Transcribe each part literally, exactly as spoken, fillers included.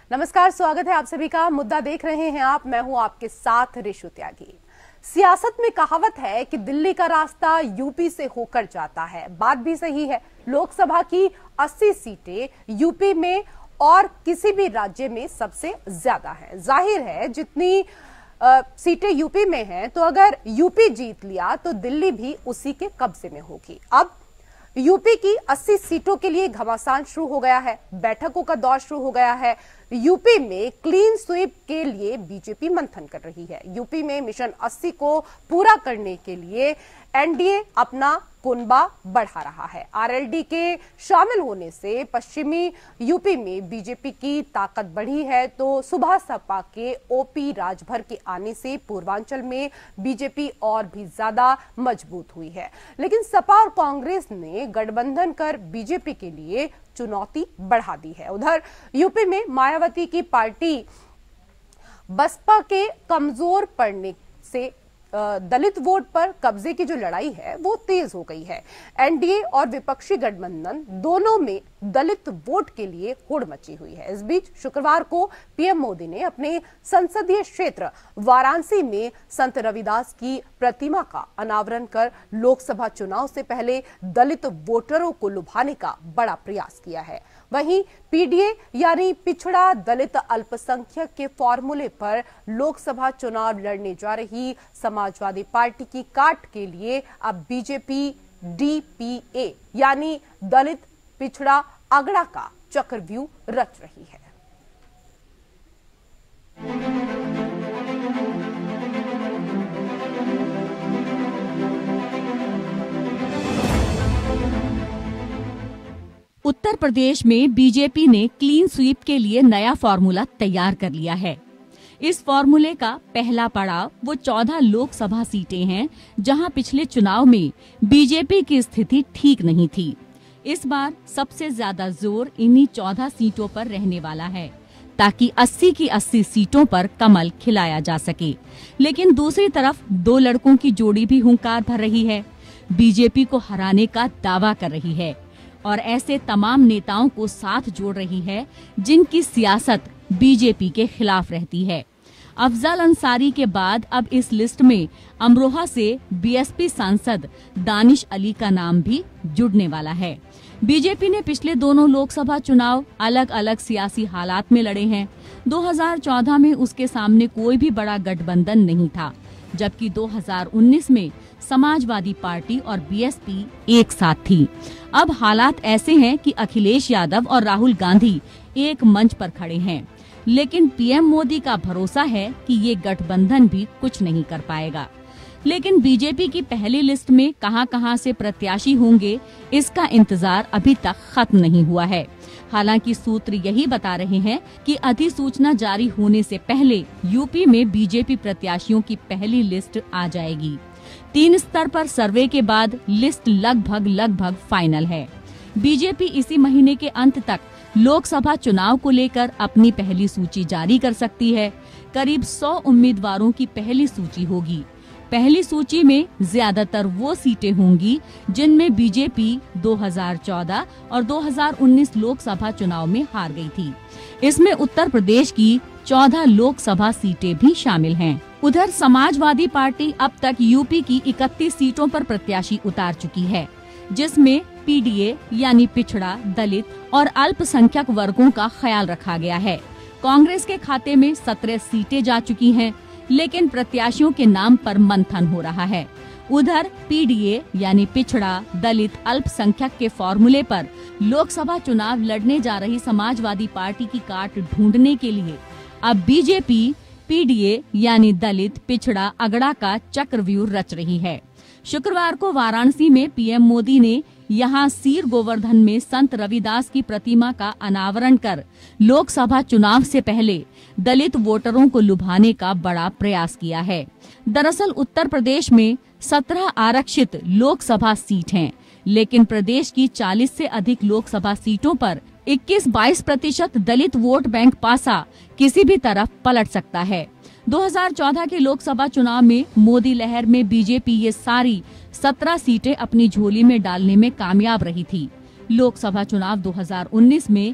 नमस्कार, स्वागत है आप सभी का। मुद्दा देख रहे हैं आप, मैं हूं आपके साथ ऋषु त्यागी। सियासत में कहावत है कि दिल्ली का रास्ता यूपी से होकर जाता है। बात भी सही है। लोकसभा की अस्सी सीटें यूपी में और किसी भी राज्य में सबसे ज्यादा है। जाहिर है जितनी आ, सीटें यूपी में हैं, तो अगर यूपी जीत लिया तो दिल्ली भी उसी के कब्जे में होगी। अब यूपी की अस्सी सीटों के लिए घमासान शुरू हो गया है। बैठकों का दौर शुरू हो गया है। यूपी में क्लीन स्वीप के लिए बीजेपी मंथन कर रही है। यूपी में मिशन अस्सी को पूरा करने के लिए एनडीए अपना कुनबा बढ़ा रहा है। आरएलडी के शामिल होने से पश्चिमी यूपी में बीजेपी की ताकत बढ़ी है, तो सुबह सपा के ओपी राजभर के आने से पूर्वांचल में बीजेपी और भी ज्यादा मजबूत हुई है। लेकिन सपा और कांग्रेस ने गठबंधन कर बीजेपी के लिए चुनौती बढ़ा दी है। उधर यूपी में मायावती की पार्टी बसपा के कमजोर पड़ने से दलित वोट पर कब्जे की जो लड़ाई है वो तेज हो गई है। एनडीए और विपक्षी गठबंधन दोनों में दलित वोट के लिए होड़ मची हुई है। इस बीच शुक्रवार को पीएम मोदी ने अपने संसदीय क्षेत्र वाराणसी में संत रविदास की प्रतिमा का अनावरण कर लोकसभा चुनाव से पहले दलित वोटरों को लुभाने का बड़ा प्रयास किया है। वहीं पीडीए यानी पिछड़ा दलित अल्पसंख्यक के फॉर्मूले पर लोकसभा चुनाव लड़ने जा रही समाजवादी पार्टी की काट के लिए अब बीजेपी डीपीए यानी दलित पिछड़ा अगड़ा का चक्रव्यूह रच रही है। उत्तर प्रदेश में बीजेपी ने क्लीन स्वीप के लिए नया फॉर्मूला तैयार कर लिया है। इस फॉर्मूले का पहला पड़ाव वो चौदह लोकसभा सीटें हैं जहां पिछले चुनाव में बीजेपी की स्थिति ठीक नहीं थी। इस बार सबसे ज्यादा जोर इन्हीं चौदह सीटों पर रहने वाला है ताकि अस्सी की अस्सी सीटों पर कमल खिलाया जा सके। लेकिन दूसरी तरफ दो लड़कों की जोड़ी भी हुंकार भर रही है, बीजेपी को हराने का दावा कर रही है और ऐसे तमाम नेताओं को साथ जोड़ रही है जिनकी सियासत बीजेपी के खिलाफ रहती है। अफजल अंसारी के बाद अब इस लिस्ट में अमरोहा से बीएसपी सांसद दानिश अली का नाम भी जुड़ने वाला है। बीजेपी ने पिछले दोनों लोकसभा चुनाव अलग अलग सियासी हालात में लड़े हैं। दो हज़ार चौदह में उसके सामने कोई भी बड़ा गठबंधन नहीं था, जबकि दो हज़ार उन्नीस में समाजवादी पार्टी और बीएसपी एक साथ थी। अब हालात ऐसे हैं कि अखिलेश यादव और राहुल गांधी एक मंच पर खड़े हैं, लेकिन पीएम मोदी का भरोसा है कि ये गठबंधन भी कुछ नहीं कर पाएगा। लेकिन बीजेपी की पहली लिस्ट में कहां कहां से प्रत्याशी होंगे, इसका इंतजार अभी तक खत्म नहीं हुआ है। हालांकि सूत्र यही बता रहे हैं कि अधिसूचना जारी होने से पहले यूपी में बीजेपी प्रत्याशियों की पहली लिस्ट आ जाएगी। तीन स्तर पर सर्वे के बाद लिस्ट लगभग लगभग फाइनल है। बीजेपी इसी महीने के अंत तक लोकसभा चुनाव को लेकर अपनी पहली सूची जारी कर सकती है। करीब सौ उम्मीदवारों की पहली सूची होगी। पहली सूची में ज्यादातर वो सीटें होंगी जिनमें बीजेपी दो हज़ार चौदह और दो हज़ार उन्नीस लोकसभा चुनाव में हार गई थी। इसमें उत्तर प्रदेश की चौदह लोकसभा सीटें भी शामिल हैं। उधर समाजवादी पार्टी अब तक यूपी की इकतीस सीटों पर प्रत्याशी उतार चुकी है, जिसमें पीडीए यानी पिछड़ा, दलित और अल्पसंख्यक वर्गों का ख्याल रखा गया है। कांग्रेस के खाते में सत्रह सीटें जा चुकी हैं, लेकिन प्रत्याशियों के नाम पर मंथन हो रहा है। उधर पीडीए यानी पिछड़ा, दलित, अल्पसंख्यक के फॉर्मूले पर लोकसभा चुनाव लड़ने जा रही समाजवादी पार्टी की काट ढूंढने के लिए अब बीजेपी पीडीए यानी दलित पिछड़ा अगड़ा का चक्रव्यूह रच रही है। शुक्रवार को वाराणसी में पीएम मोदी ने यहां सीर गोवर्धन में संत रविदास की प्रतिमा का अनावरण कर लोकसभा चुनाव से पहले दलित वोटरों को लुभाने का बड़ा प्रयास किया है। दरअसल उत्तर प्रदेश में सत्रह आरक्षित लोकसभा सीट हैं, लेकिन प्रदेश की चालीस से अधिक लोकसभा सीटों पर इक्कीस बाईस प्रतिशत दलित वोट बैंक पासा किसी भी तरफ पलट सकता है। दो हज़ार चौदह के लोकसभा चुनाव में मोदी लहर में बीजेपी ये सारी सत्रह सीटें अपनी झोली में डालने में कामयाब रही थी। लोकसभा चुनाव दो हज़ार उन्नीस में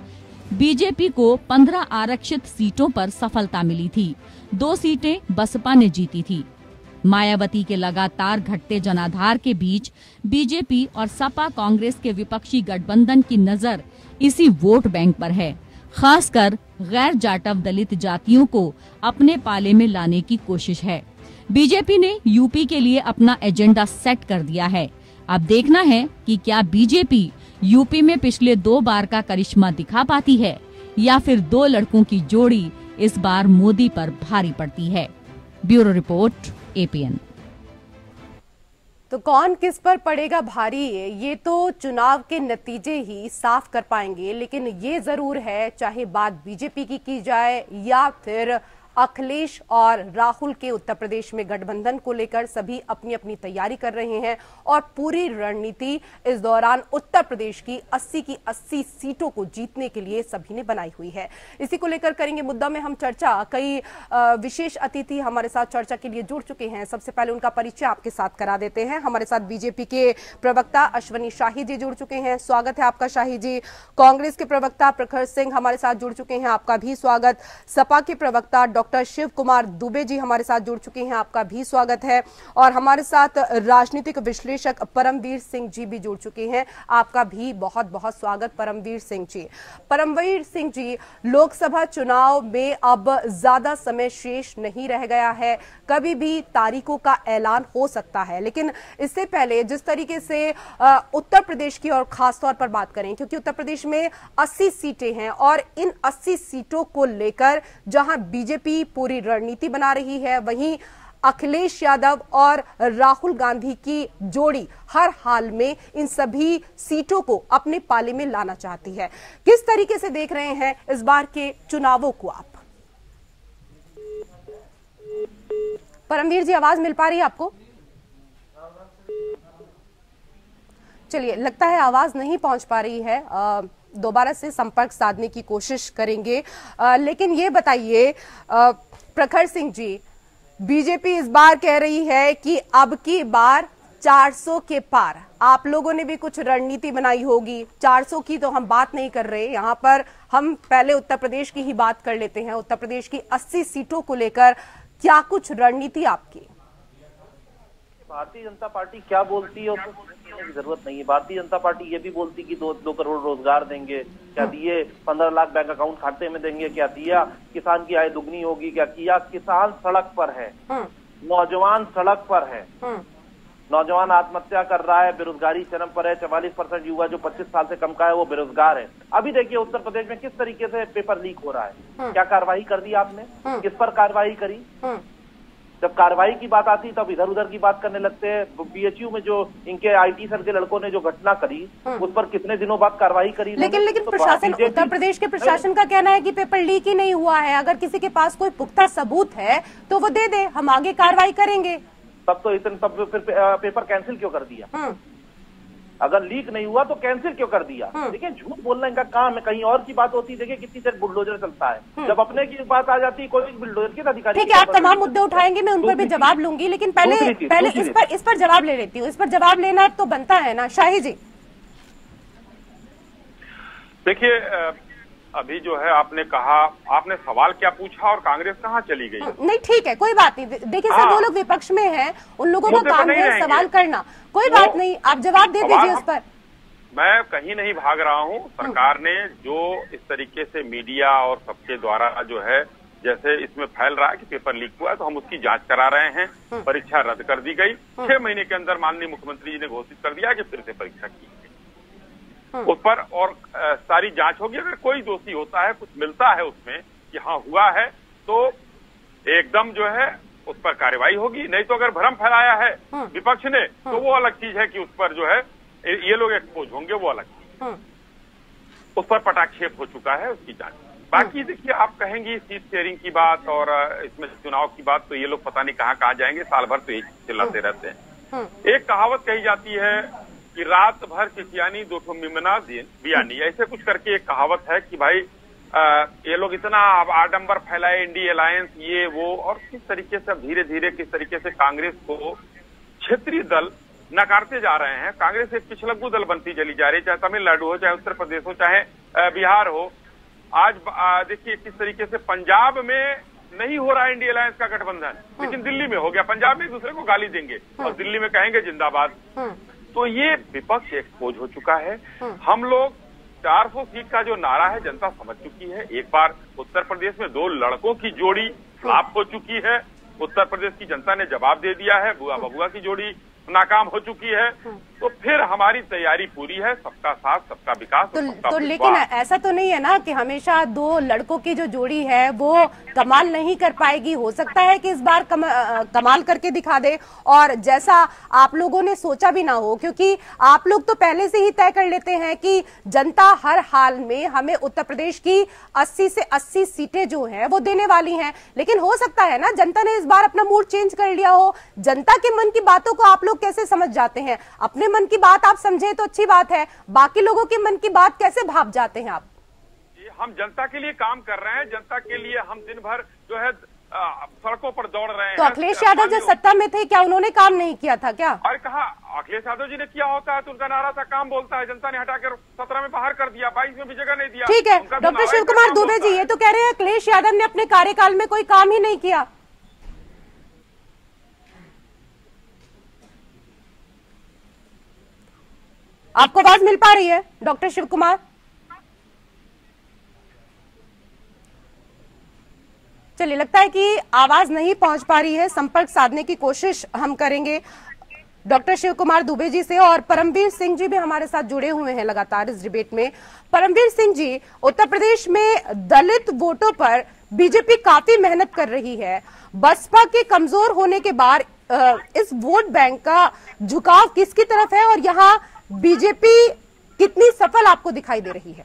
बीजेपी को पंद्रह आरक्षित सीटों पर सफलता मिली थी। दो सीटें बसपा ने जीती थी। मायावती के लगातार घटते जनाधार के बीच बीजेपी और सपा कांग्रेस के विपक्षी गठबंधन की नजर इसी वोट बैंक पर है। खासकर गैर जाटव दलित जातियों को अपने पाले में लाने की कोशिश है। बीजेपी ने यूपी के लिए अपना एजेंडा सेट कर दिया है। अब देखना है कि क्या बीजेपी यूपी में पिछले दो बार का करिश्मा दिखा पाती है या फिर दो लड़कों की जोड़ी इस बार मोदी पर भारी पड़ती है। Bureau report, APN. तो कौन किस पर पड़ेगा भारी, ये तो चुनाव के नतीजे ही साफ कर पाएंगे। लेकिन ये जरूर है, चाहे बात बीजेपी की की जाए या फिर अखिलेश और राहुल के उत्तर प्रदेश में गठबंधन को लेकर, सभी अपनी अपनी तैयारी कर रहे हैं और पूरी रणनीति इस दौरान उत्तर प्रदेश की अस्सी की अस्सी सीटों को जीतने के लिए सभी ने बनाई हुई है। इसी को लेकर करेंगे मुद्दा में हम चर्चा। कई विशेष अतिथि हमारे साथ चर्चा के लिए जुड़ चुके हैं। सबसे पहले उनका परिचय आपके साथ करा देते हैं। हमारे साथ बीजेपी के प्रवक्ता अश्वनी शाही जी जुड़ चुके हैं, स्वागत है आपका शाही जी। कांग्रेस के प्रवक्ता प्रखर सिंह हमारे साथ जुड़ चुके हैं, आपका भी स्वागत। सपा के प्रवक्ता डॉक्टर शिव कुमार दुबे जी हमारे साथ जुड़ चुके हैं, आपका भी स्वागत है। और हमारे साथ राजनीतिक विश्लेषक परमवीर सिंह जी भी जुड़ चुके हैं, आपका भी बहुत बहुत स्वागत परमवीर सिंह जी। परमवीर सिंह जी, लोकसभा चुनाव में अब ज्यादा समय शेष नहीं रह गया है, कभी भी तारीखों का ऐलान हो सकता है। लेकिन इससे पहले जिस तरीके से उत्तर प्रदेश की और खासतौर पर बात करें, क्योंकि उत्तर प्रदेश में अस्सी सीटें हैं और इन अस्सी सीटों को लेकर जहां बीजेपी पूरी रणनीति बना रही है, वहीं अखिलेश यादव और राहुल गांधी की जोड़ी हर हाल में इन सभी सीटों को अपने पाले में लाना चाहती है। किस तरीके से देख रहे हैं इस बार के चुनावों को आप? परमवीर जी, आवाज मिल पा रही है आपको? चलिए, लगता है आवाज नहीं पहुंच पा रही है, दोबारा से संपर्क साधने की कोशिश करेंगे। आ, लेकिन ये बताइए प्रखर सिंह जी, बीजेपी इस बार कह रही है कि अब की बार चार सौ के पार। आप लोगों ने भी कुछ रणनीति बनाई होगी। चार सौ की तो हम बात नहीं कर रहे, यहाँ पर हम पहले उत्तर प्रदेश की ही बात कर लेते हैं। उत्तर प्रदेश की अस्सी सीटों को लेकर क्या कुछ रणनीति आपकी? भारतीय जनता पार्टी क्या बोलती है उसको समझने की जरूरत नहीं है। भारतीय जनता पार्टी ये भी बोलती कि दो दो करोड़ रोजगार देंगे, क्या दिए? पंद्रह लाख बैंक अकाउंट खाते में देंगे, क्या दिया? किसान की आय दुगनी होगी, क्या किया? किसान सड़क पर है, नौजवान सड़क पर है, नौजवान आत्महत्या कर रहा है, बेरोजगारी चरम पर है। चवालीस परसेंट युवा जो पच्चीस साल से कम का है वो बेरोजगार है। अभी देखिए उत्तर प्रदेश में किस तरीके से पेपर लीक हो रहा है। क्या कार्रवाई कर दी आपने? किस पर कार्रवाई करी? जब कार्रवाई की बात आती तब इधर उधर की बात करने लगते हैं। बीएचयू में जो इनके आईटी सेल के लड़कों ने जो घटना करी, उस पर कितने दिनों बाद कार्रवाई करी? लेकिन लेकिन तो प्रशासन, उत्तर प्रदेश के प्रशासन का कहना है कि पेपर लीक ही नहीं हुआ है। अगर किसी के पास कोई पुख्ता सबूत है तो वो दे दे, हम आगे कार्रवाई करेंगे। तब तो इतने तब फिर पेपर कैंसिल क्यों कर दिया? अगर लीक नहीं हुआ तो कैंसिल क्यों कर दिया? देखिए, झूठ बोलना इनका काम है। कहीं और की बात होती है, देखिए कितनी देर बुलडोजर चलता है। जब अपने की बात आ जाती है, कोई बुलडोजर के अधिकारी। ठीक है, आप तमाम मुद्दे उठाएंगे, मैं उन पर भी जवाब लूंगी, लेकिन पहले पहले इस पर इस पर जवाब ले लेती हूँ। इस पर जवाब लेना तो बनता है ना, शाही जी। देखिए, अभी जो है आपने कहा, आपने सवाल क्या पूछा और कांग्रेस कहाँ चली गई? नहीं, ठीक है, कोई बात नहीं। देखिए सर, वो लोग विपक्ष में हैं, उन लोगों का काम है सवाल करना, कोई बात नहीं, आप जवाब दे दीजिए उस पर। मैं कहीं नहीं भाग रहा हूँ। सरकार ने जो इस तरीके से मीडिया और सबके द्वारा जो है जैसे इसमें फैल रहा है कि पेपर लीक हुआ है, तो हम उसकी जांच करा रहे हैं। परीक्षा रद्द कर दी गई, छह महीने के अंदर माननीय मुख्यमंत्री जी ने घोषित कर दिया कि फिर से परीक्षा की उस पर और आ, सारी जांच होगी। अगर कोई दोषी होता है, कुछ मिलता है उसमें कि हाँ हुआ है, तो एकदम जो है उस पर कार्रवाई होगी। नहीं तो अगर भ्रम फैलाया है विपक्ष ने, तो वो अलग चीज है कि उस पर जो है ये लोग एक्सपोज होंगे, वो अलग चीज। उस पर पटाक्षेप हो चुका है, उसकी जांच। बाकी देखिए, आप कहेंगी सीट शेयरिंग की बात और इसमें चुनाव की बात, तो ये लोग पता नहीं कहाँ कहाँ जाएंगे। साल भर तो एक चिल्लाते रहते हैं। एक कहावत कही जाती है कि रात भर चिचियानी दो ठो मिमना बियानी, ऐसे कुछ करके एक कहावत है कि भाई आ, ये लोग इतना आडंबर फैलाए, इंडी अलायंस, ये वो, और किस तरीके से धीरे धीरे किस तरीके से कांग्रेस को क्षेत्रीय दल नकारते जा रहे हैं। कांग्रेस एक पिछलग्गू दल बनती चली जा रही है, चाहे तमिलनाडु हो, चाहे उत्तर प्रदेश हो, चाहे बिहार हो। आज देखिए किस तरीके से पंजाब में नहीं हो रहा है इंडिया अलायंस का गठबंधन, लेकिन दिल्ली में हो गया। पंजाब में एक दूसरे को गाली देंगे और दिल्ली में कहेंगे जिंदाबाद। तो ये विपक्ष एक्सपोज हो चुका है। हम लोग चार सौ सीट का जो नारा है जनता समझ चुकी है। एक बार उत्तर प्रदेश में दो लड़कों की जोड़ी फ्लॉप हो चुकी है, उत्तर प्रदेश की जनता ने जवाब दे दिया है। बुआ बबुआ की जोड़ी नाकाम हो चुकी है, तो फिर हमारी तैयारी पूरी है, सबका साथ सबका विकास। तो, तो लेकिन ऐसा तो नहीं है ना कि हमेशा दो लड़कों की जो जोड़ी है वो कमाल नहीं कर पाएगी। हो सकता है कि इस बार कम, कमाल करके दिखा दे और जैसा आप लोगों ने सोचा भी ना हो, क्योंकि आप लोग तो पहले से ही तय कर लेते हैं कि जनता हर हाल में हमें उत्तर प्रदेश की अस्सी से अस्सी सीटें जो हैं वो देने वाली हैं। लेकिन हो सकता है ना जनता ने इस बार अपना मूड चेंज कर लिया हो। जनता के मन की बातों को आप लोग कैसे समझ जाते हैं? अपने मन की बात आप समझे तो अच्छी बात है, बाकी लोगों के मन की बात कैसे भाप जाते हैं आप? हम जनता के लिए काम कर रहे हैं, जनता के लिए हम दिन भर जो है सड़कों पर दौड़ रहे हैं। तो अखिलेश यादव जो सत्ता में थे क्या उन्होंने काम नहीं किया था क्या? और कहा अखिलेश यादव जी ने किया होता है तो उनका नारा था काम बोलता है, जनता ने हटाकर सत्रह में बाहर कर दिया, बाईस में भी जगह नहीं दिया। ठीक है, डॉक्टर शिव कुमार दुबे जी ये तो कह रहे हैं अखिलेश यादव ने अपने कार्यकाल में कोई काम ही नहीं किया। आपको आवाज मिल पा रही है डॉक्टर शिव कुमार? चलिए, लगता है कि आवाज नहीं पहुंच पा रही है। संपर्क साधने की कोशिश हम करेंगे डॉक्टर शिव कुमार दुबे जी से। और परमवीर सिंह जी भी हमारे साथ जुड़े हुए हैं लगातार इस डिबेट में। परमवीर सिंह जी, उत्तर प्रदेश में दलित वोटों पर बीजेपी काफी मेहनत कर रही है। बसपा के कमजोर होने के बाद इस वोट बैंक का झुकाव किसकी तरफ है और यहाँ बीजेपी कितनी सफल आपको दिखाई दे रही है?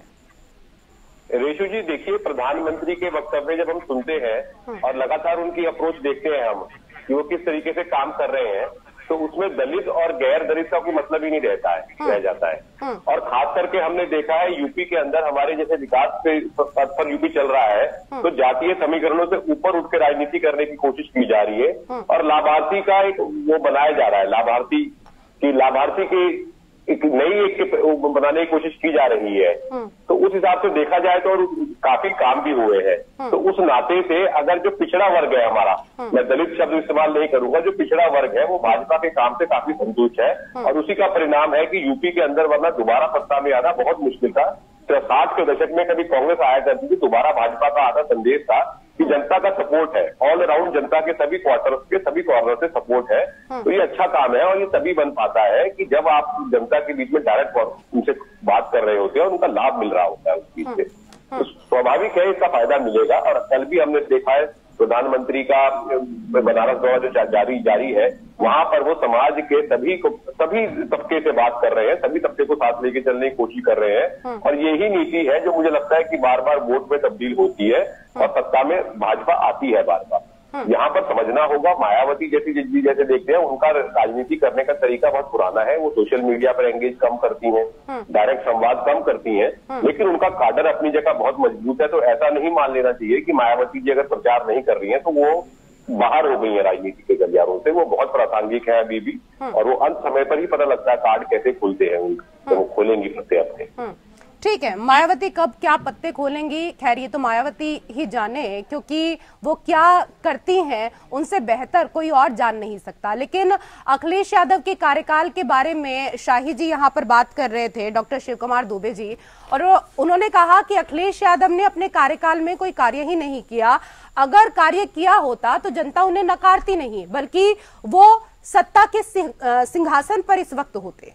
रेशु जी, देखिए, प्रधानमंत्री के वक्तव्य जब हम सुनते हैं और लगातार उनकी अप्रोच देखते हैं हम कि वो किस तरीके से काम कर रहे हैं, तो उसमें दलित और गैर दलित का कोई मतलब ही नहीं रहता है, रह जाता है। और खास करके हमने देखा है यूपी के अंदर हमारे जैसे विकास के पथ पर यूपी चल रहा है, तो जातीय समीकरणों से ऊपर उठ के राजनीति करने की कोशिश की जा रही है और लाभार्थी का एक वो बनाया जा रहा है, लाभार्थी की लाभार्थी की एक नई एक बनाने की कोशिश की जा रही है। तो उस हिसाब से देखा जाए तो और काफी काम भी हुए हैं। तो उस नाते से अगर जो पिछड़ा वर्ग है हमारा, मैं दलित शब्द इस्तेमाल नहीं करूंगा, जो पिछड़ा वर्ग है वो भाजपा के काम से काफी संतुष्ट है और उसी का परिणाम है कि यूपी के अंदर वरना दोबारा सत्ता में आना बहुत मुश्किल था। साठ के दशक में कभी कांग्रेस आया करती थी, दोबारा भाजपा का आधा संदेश था कि जनता का सपोर्ट है, ऑल अराउंड जनता के सभी क्वार्टर के सभी कॉर्नर से सपोर्ट है। तो ये अच्छा काम है और ये तभी बन पाता है कि जब आप जनता के बीच में डायरेक्ट उनसे बात कर रहे होते हैं और उनका लाभ मिल रहा होता है उस चीज से। तो स्वाभाविक है इसका फायदा मिलेगा। और कल भी हमने देखा है प्रधानमंत्री का बनारस दौरा जो जारी जारी है, वहां पर वो समाज के सभी को सभी तबके से बात कर रहे हैं, सभी तबके को साथ लेके चलने की कोशिश कर रहे हैं। और यही नीति है जो मुझे लगता है कि बार बार वोट में तब्दील होती है और सत्ता में भाजपा आती है बार बार। यहाँ पर समझना होगा, मायावती जैसी जिस जैसे देखते हैं उनका राजनीति करने का तरीका बहुत पुराना है। वो सोशल मीडिया पर एंगेज कम करती हैं, डायरेक्ट संवाद कम करती हैं, लेकिन उनका काडर अपनी जगह बहुत मजबूत है। तो ऐसा नहीं मान लेना चाहिए कि मायावती जी अगर प्रचार नहीं कर रही है तो वो बाहर हो गई है राजनीति के गलियारों से। वो बहुत प्रासंगिक है अभी भी और वो अंत समय पर ही पता लगता है कार्ड कैसे खुलते हैं उनके, तो वो खोलेंगी पत्ते अपने। ठीक है, मायावती कब क्या पत्ते खोलेंगी, खैर ये तो मायावती ही जाने, क्योंकि वो क्या करती हैं उनसे बेहतर कोई और जान नहीं सकता। लेकिन अखिलेश यादव के कार्यकाल के बारे में शाही जी यहाँ पर बात कर रहे थे, डॉक्टर शिव कुमार दुबे जी, और उन्होंने कहा कि अखिलेश यादव ने अपने कार्यकाल में कोई कार्य ही नहीं किया। अगर कार्य किया होता तो जनता उन्हें नकारती नहीं, बल्कि वो सत्ता के सिंहासन पर इस वक्त होते।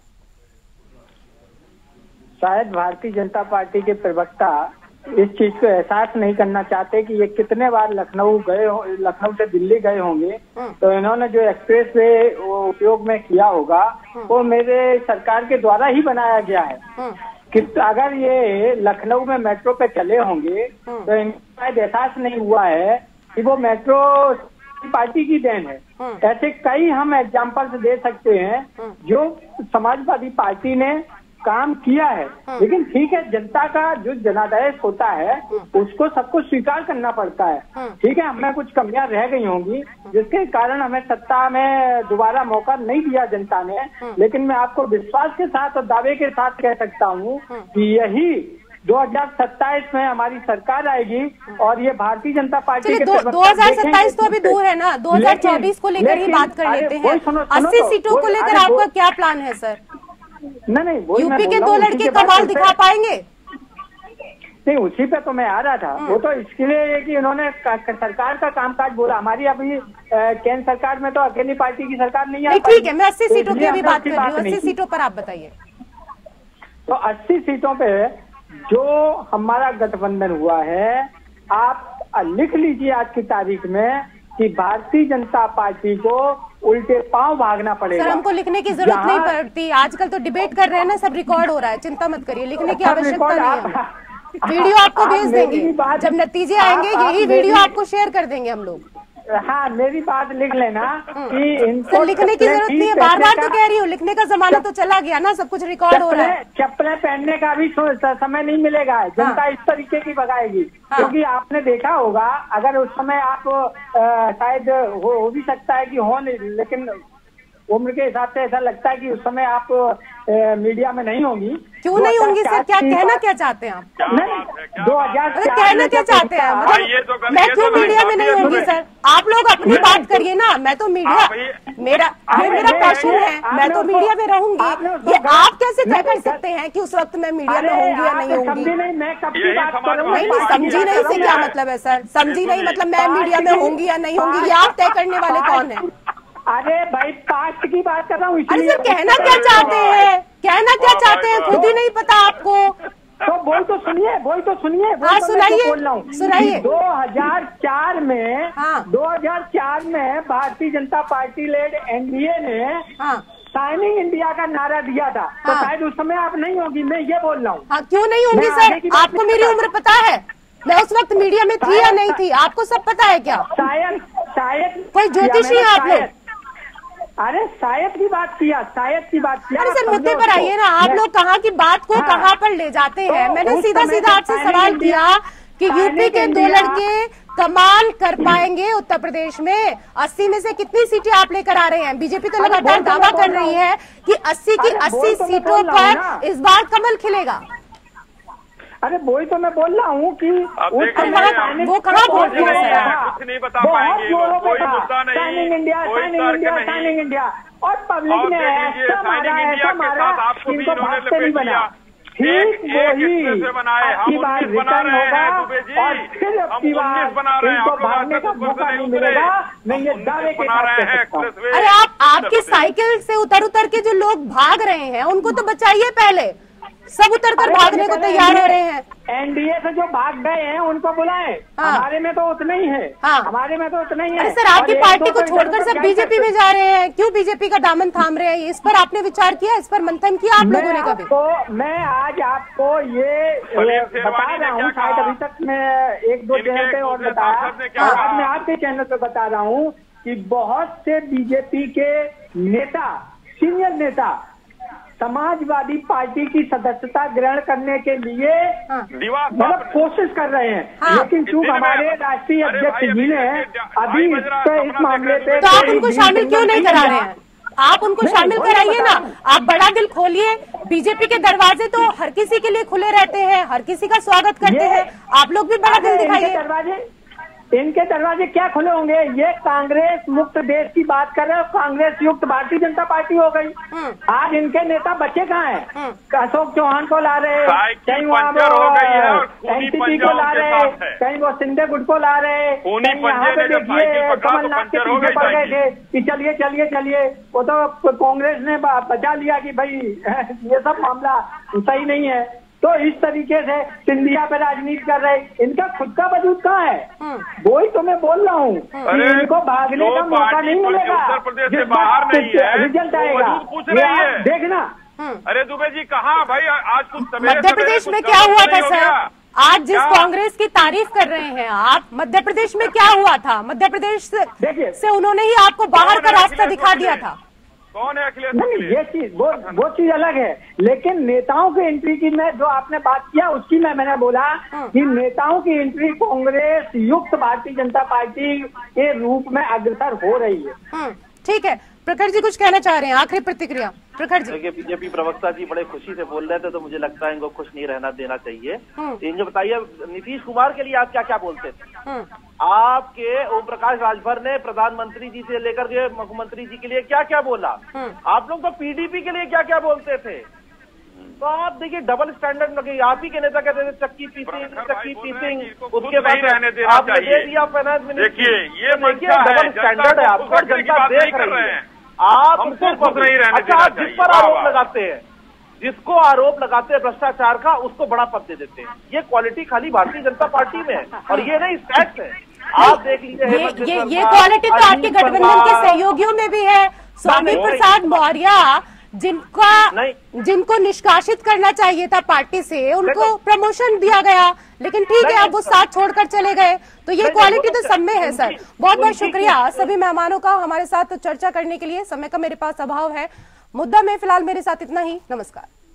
शायद भारतीय जनता पार्टी के प्रवक्ता इस चीज को एहसास नहीं करना चाहते कि ये कितने बार लखनऊ गए, लखनऊ से दिल्ली गए होंगे, तो इन्होंने जो एक्सप्रेस वे उपयोग में किया होगा वो मेरे सरकार के द्वारा ही बनाया गया है। कि अगर ये लखनऊ में मेट्रो पे चले होंगे तो इनको शायद एहसास नहीं हुआ है कि वो मेट्रो पार्टी की देन है। ऐसे कई हम एग्जाम्पल्स दे सकते हैं जो समाजवादी पार्टी ने काम किया है। लेकिन ठीक है, जनता का जो जनादेश होता है उसको सबको स्वीकार करना पड़ता है। ठीक है, हमें कुछ कमियां रह गई होंगी जिसके कारण हमें सत्ता में दोबारा मौका नहीं दिया जनता ने, लेकिन मैं आपको विश्वास के साथ और दावे के साथ कह सकता हूँ कि यही दो हजार सत्ताईस में हमारी सरकार आएगी और ये भारतीय जनता पार्टी के दो हजार सत्ताईस तो अभी दूर है ना, दो हजार चौबीस को लेकर ही बात कर लेते हैं। अस्सी सीटों को लेकर आपका क्या प्लान है सर? नहीं नहीं, यूपी के दो लड़के कमाल दिखा पाएंगे? नहीं, उसी पे तो मैं आ रहा था। वो तो इसके लिए है कि उन्होंने सरकार का कामकाज बोला। हमारी अभी केंद्र सरकार में तो अकेली पार्टी की सरकार नहीं है। ठीक है, मैं अस्सी सीटों की अभी बात कर रही हूँ। अस्सी सीटों पर आप बताइए। तो अस्सी सीटों पे जो हमारा गठबंधन हुआ है, आप लिख लीजिए आज की तारीख में कि भारतीय जनता पार्टी को उल्टे पांव भागना पड़ेगा। सर, हमको लिखने की जरूरत नहीं पड़ती। आजकल तो डिबेट कर रहे हैं ना, सब रिकॉर्ड हो रहा है, चिंता मत करिए, लिखने की आवश्यकता नहीं है। वीडियो आपको भेज देंगे, जब नतीजे आएंगे यही वीडियो आपको शेयर कर देंगे हम लोग। हाँ, मेरी बात लिख लेना कि इनको लिखने की जरूरत नहीं है। बार बार तो कह रही हूँ, लिखने का जमाना तो चला गया ना, सब कुछ रिकॉर्ड हो रहा है। चप्पलें पहनने का भी समय नहीं मिलेगा। जनता इस तरीके की भगाएगी। क्योंकि आपने देखा होगा, अगर उस समय आप शायद हो, हो भी सकता है कि हो नहीं, लेकिन उम्र के हिसाब से ऐसा लगता है कि उस समय आप ए, मीडिया में नहीं होंगी। क्यों नहीं होंगी सर? क्या कहना क्या चाहते हैं आप? नहीं, दो हजार कहना क्या चाहते हैं? मतलब मैं क्यों मीडिया में नहीं होंगी सर? आप लोग अपनी बात करिए ना। मैं तो मीडिया, मेरा ये मेरा पैशन है, मैं तो मीडिया में रहूंगी। ये आप कैसे तय कर सकते हैं कि उस वक्त मैं मीडिया में होंगी या नहीं होंगी? नहीं, समझी नहीं से क्या मतलब है सर? समझी नहीं मतलब मैं मीडिया में होंगी या नहीं होंगी, ये आप तय करने वाले कौन है? अरे भाई, पास्ट की बात कर रहा हूँ। अरे सर, कहना क्या चाहते हैं? कहना क्या चाहते हैं? खुद ही नहीं पता आपको। तो बोल तो सुनिए, बोल तो सुनिए। हाँ, सुनाइए, सुनाइए। दो हजार चार में हाँ। दो हजार चार में Bharatiya Janata party lead NDA ने हाँ। शाइनिंग इंडिया का नारा दिया था। तो हाँ। शायद उस समय आप नहीं होगी, मैं ये बोल रहा हूँ। हाँ, क्यों नहीं होंगी सर? आपको मेरी उम्र पता है? मैं उस वक्त मीडिया में थी या नहीं थी, आपको सब पता है क्या? शायद शायद कोई ज्योतिषी है आप लोग? अरे शायद की बात किया, शायद की बात किया। अरे सर, मुद्दे पर आइए ना। आप लोग कहाँ की बात को हाँ। कहाँ पर ले जाते हैं? तो मैंने सीधा सीधा आपसे सवाल किया कि यूपी के दो लड़के कमाल कर पाएंगे उत्तर प्रदेश में। अस्सी में से कितनी सीटें आप लेकर आ रहे हैं? बीजेपी तो लगातार दावा कर रही है कि अस्सी की अस्सी सीटों पर इस बार कमल खिलेगा। अरे वही तो मैं बोल रहा हूँ कि वो कहाँ बोल रही है? कुछ नहीं बता पाएंगे, कोई मुद्दा नहीं। Shining India, shining India, shining India, और पब्लिक ने ऐसा मारा, ऐसा मारा, इनको भाग से नहीं बना। ठीक वही आपकी बार रिटर्न होगा और फिर आपकी बार इनको भागने का मौका नहीं मिलेगा। मैं ये दावे के साथ कह सकता हूँ। अरे आप आपकी साइकिल से उतर उतर के जो लोग भाग रहे हैं उनको तो बचाइए पहले। सब उतर कर भागने को तैयार हो रहे हैं। एनडीए से जो भाग गए हैं उनको बुलाएं। हाँ। हमारे में तो उतना ही है। हाँ। हमारे में तो उतना ही है। अरे सर, आपकी पार्टी को छोड़कर सब बीजेपी में जा रहे हैं, क्यों बीजेपी का दामन थाम रहे हैं? इस पर आपने विचार किया? इस पर मंथन किया आप लोगों ने कभी? तो मैं आज आपको ये बता रहा हूँ, शायद अभी तक मैं एक दो चैनल पे और बताया, आज मैं आपके चैनल पे बता रहा हूँ कि बहुत से बीजेपी के नेता, सीनियर नेता समाजवादी पार्टी की सदस्यता ग्रहण करने के लिए मतलब कोशिश कर रहे हैं। हाँ। लेकिन चूंकि हमारे राष्ट्रीय अध्यक्ष जी ने अभी इस मामले पे, तो आप उनको शामिल क्यों नहीं करा रहे हैं? आप उनको शामिल कराइए ना। आप बड़ा दिल खोलिए। बीजेपी के दरवाजे तो हर किसी के लिए खुले रहते हैं, हर किसी का स्वागत करते हैं। आप लोग भी बड़ा दिल दिखाइए। दरवाजे इनके दरवाजे क्या खुले होंगे? ये कांग्रेस मुक्त देश की बात कर रहे हो, कांग्रेस युक्त भारतीय जनता पार्टी हो गई। आज इनके नेता बच्चे कहाँ हैं? अशोक चौहान को ला रहे, कहीं वहाँ वो एनसीपी को ला रहे, कहीं वो सिंधे गुट को ला रहे, कहीं यहाँ पे देखिए कमलनाथ के पीछे पड़ गए थे कि चलिए चलिए चलिए। वो तो कांग्रेस ने बचा लिया कि भाई ये सब मामला सही नहीं है। तो इस तरीके से सिंधिया पे राजनीति कर रहे, इनका खुद का वजूद कहाँ है? वही तो मैं बोल रहा हूँ, इनको भागने का मौका नहीं मिलेगा। उत्तर प्रदेश से बाहर नहीं है, रिजल्ट आएगा, पूछ रही है, देखना। अरे दुबे जी कहाँ भाई? आज कुछ मध्य प्रदेश में क्या हुआ था सर? आज जिस कांग्रेस की तारीफ कर रहे हैं आप, मध्य प्रदेश में क्या हुआ था? मध्य प्रदेश से, से उन्होंने ही आपको बाहर का रास्ता दिखा दिया था। कौन है अखिलेश? नहीं, ये चीज वो वो चीज अलग है। लेकिन नेताओं की एंट्री की मैं जो आपने बात किया उसकी मैं मैंने बोला कि नेताओं की एंट्री कांग्रेस युक्त भारतीय जनता पार्टी के रूप में अग्रसर हो रही है। ठीक है, प्रखर जी कुछ कहना चाह रहे हैं, आखिरी प्रतिक्रिया प्रखर जी। देखिए, बीजेपी प्रवक्ता जी बड़े खुशी से बोल रहे थे, तो मुझे लगता है इनको खुश नहीं रहना देना चाहिए। इनको बताइए, नीतीश कुमार के लिए आप क्या क्या बोलते थे? आपके ओम प्रकाश राजभर ने प्रधानमंत्री जी से लेकर के मुख्यमंत्री जी के लिए क्या क्या बोला? आप लोग तो पीडीपी के लिए क्या क्या बोलते थे? तो आप देखिए, डबल स्टैंडर्ड लगे। आप ही के नेता कहते थे चक्की पीसिंग चक्की पीसिंग, उसके बाद आपने दे दिया फाइनेंस मिनिस्टर। देखिए, ये डबल स्टैंडर्ड है आपका, जनता देख रही है। आप हमको नहीं रहने अच्छा, आप जिस पर आरोप लगाते हैं, जिसको आरोप लगाते हैं भ्रष्टाचार का, उसको बड़ा पद दे देते हैं। ये क्वालिटी खाली भारतीय जनता पार्टी में है, और ये नहीं टैक्स है। आप देख लीजिए, ये ये, ये क्वालिटी तो आपके गठबंधन के सहयोगियों में भी है। स्वामी प्रसाद मौर्य, जिनका जिनको निष्कासित करना चाहिए था पार्टी से, उनको प्रमोशन दिया गया, लेकिन ठीक है, अब वो साथ छोड़कर चले गए। तो ये क्वालिटी तो सब में है सर। बहुत बहुत शुक्रिया सभी मेहमानों का हमारे साथ चर्चा करने के लिए। समय का मेरे पास अभाव है। मुद्दा में फिलहाल मेरे साथ इतना ही। नमस्कार।